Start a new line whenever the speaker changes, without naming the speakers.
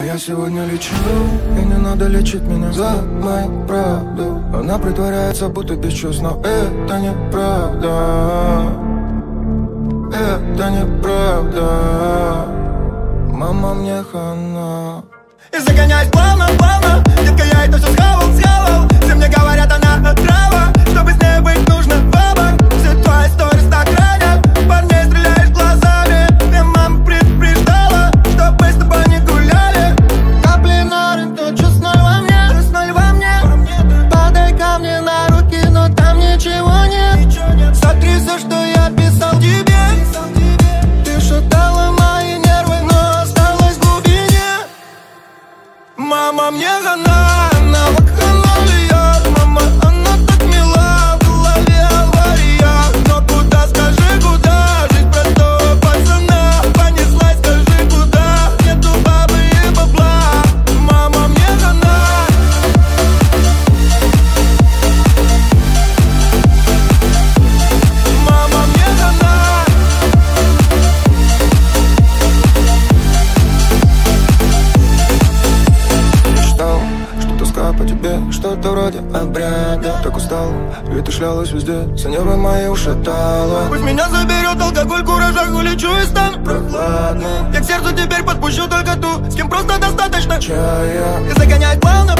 Я сегодня лечу, и не надо лечить меня за мою правду. Она притворяется, будто без чувств, но это неправда. Это неправда. Мама, мне хана.
И загоняюсь плавно, плавно. Детка, я это все схавал. Все мне говорят, она отрава. Чтобы с ней быть, нужно вабанк. Все твои сторис так ранят. Парней стреляешь глазами. Мне мама предупреждала, чтобы мы с тобой не гуляли. Капли на рынке, чувствуй во мне. Падай ко мне на руки, но там ничего нет. Смотри все, что я писал тебе. Ты шатала мои нервы, но осталась в глубине. Мама, мне хана, она вакханалия. Мама, она так мила, в голове авария. Но куда, скажи, куда? Жизнь простого пацана понеслась, скажи, куда? Нету бабы и бабла. Мама, мне хана. Мама, мне хана.
Мечтал, что тоска по тебе, что-то вроде обряда. Так устал, ведь ты шлялась везде, за нервы мои ушатала.
Пусть меня заберет алкоголь, куражах, улечу и стану прохладным. Я к сердцу теперь подпущу только ту, с кем просто достаточно
чая.
И загоняет плавно,